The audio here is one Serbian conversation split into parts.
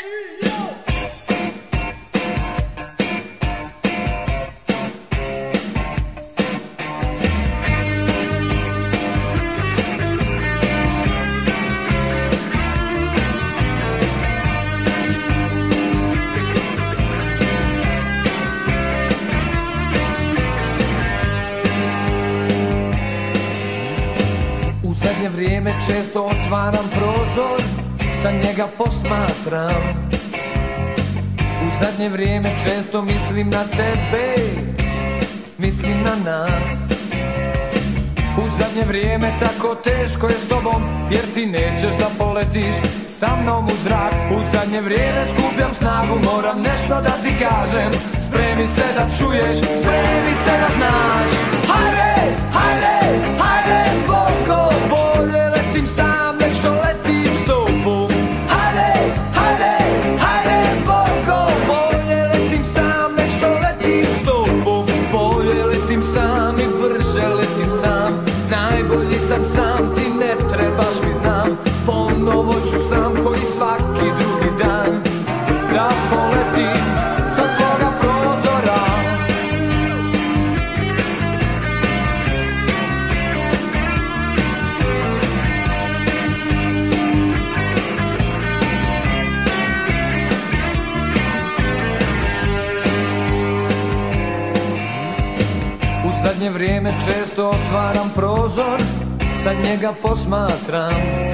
U zadnje vrijeme često otvaram prozor, sa njega posmatram. U zadnje vrijeme često mislim na tebe, mislim na nas. U zadnje vrijeme tako teško je s tobom, jer ti nećeš da poletiš sa mnom u zrak. U zadnje vrijeme skupljam snagu, moram nešto da ti kažem. Spremi se da čuješ, spremi se da znaš. Hajde, hajde, hajde zbogom, bolje letim sam nek što letim s tobom. Hajde, hajde, hajde zbogom, bolje letim sam nek što letim s tobom. Bolje letim sam i brže letim sam, najbolji sam sam, ti ne trebaš mi znam. Ponovo ću sam koji svaki drugi dan da poletim sa svoga prozora. U zadnje vrijeme često otvaram prozor, sa njega posmatram.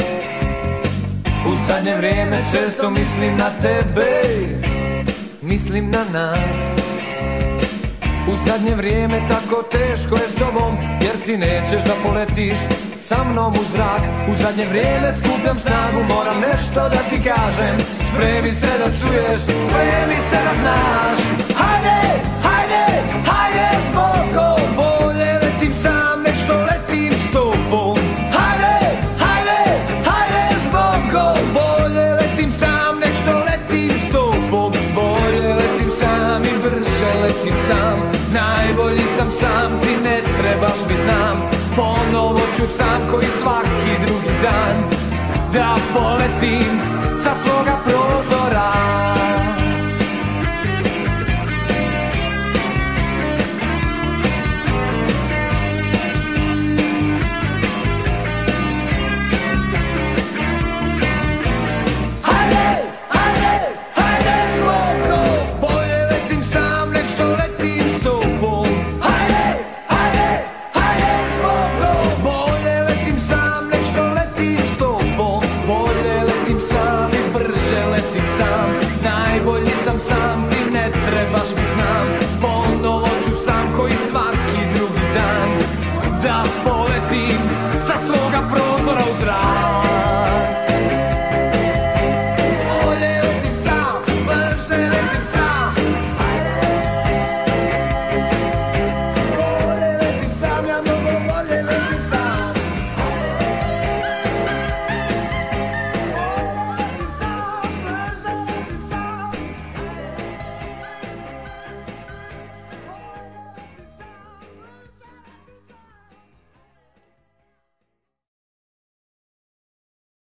U zadnje vrijeme često mislim na tebe, mislim na nas. U zadnje vrijeme tako teško je s tobom, jer ti nećeš da poletiš sa mnom u zrak. U zadnje vrijeme skupljam snagu, moram nešto da ti kažem. Spremi se da čuješ, spremi se da znaš. Hajde, hajde, hajde zbogom, bolje letim sam nek što letim s tobom. Hajde, hajde, hajde zbogom, bolje letim sam nek što letim s tobom. Bolje letim sam i brže letim sam, najbolji sam sam, ti ne trebaš mi znam. Ponovo ću sam koji svaki drugi dan da poletim